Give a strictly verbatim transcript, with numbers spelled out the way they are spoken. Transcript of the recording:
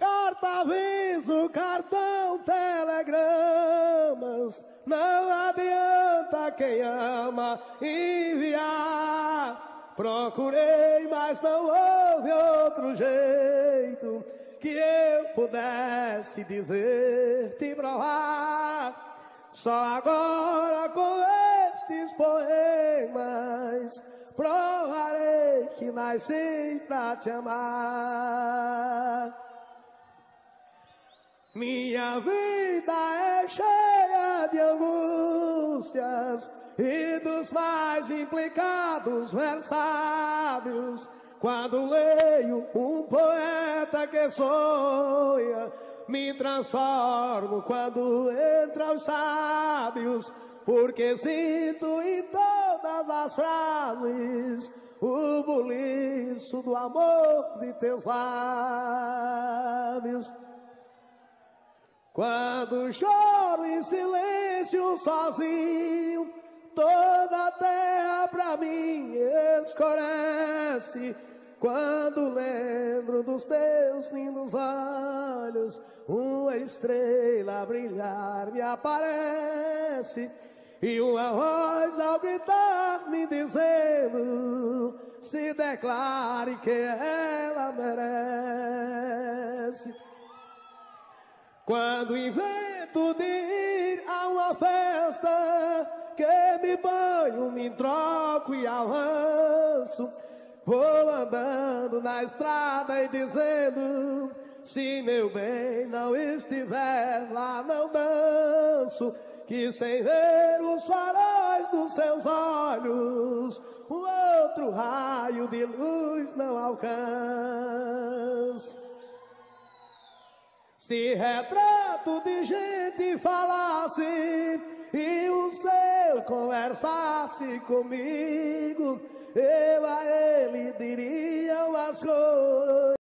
Carta, aviso, cartão, telegramas, não adianta quem ama enviar. Procurei, mas não houve outro jeito que eu pudesse dizer, te provar. Só agora com estes poemas provarei que nasci pra te amar. Minha vida é cheia de angústias e dos mais implicados versários. Quando leio um poeta que sonha, me transformo quando entra os sábios, porque sinto em todas as frases o buliço do amor de teus lábios. Quando choro em silêncio sozinho, toda a terra pra mim escurece. Quando lembro dos teus lindos olhos, uma estrela a brilhar me aparece, e uma voz ao gritar me dizendo, se declare que ela merece. Quando invento de ir a uma festa, que me banho, me troco e avanço, vou andando na estrada e dizendo, se meu bem não estiver lá, não danço, que sem ver os faróis dos seus olhos, um outro raio de luz não alcança. Se retrato de gente falasse e o seu conversasse comigo, eu a ele diria umas coisas.